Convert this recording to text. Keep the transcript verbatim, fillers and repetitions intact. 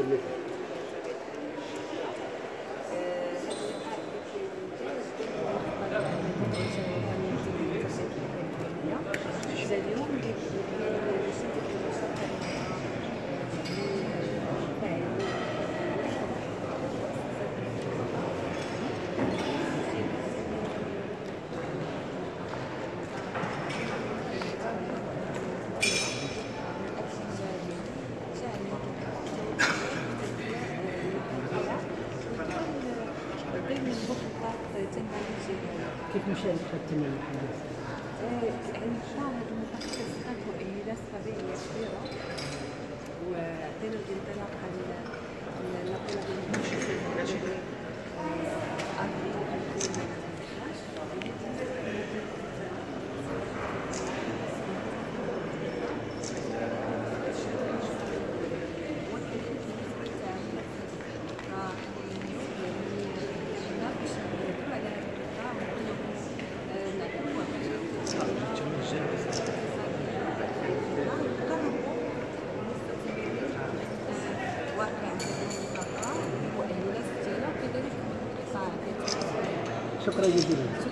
كيف مشاركة الحدث؟ نشاهد متخصصات وإنجازات فردية كبيرة وأعطينا الانطلاقة لنقل بالمشروع شكرا جزيلا.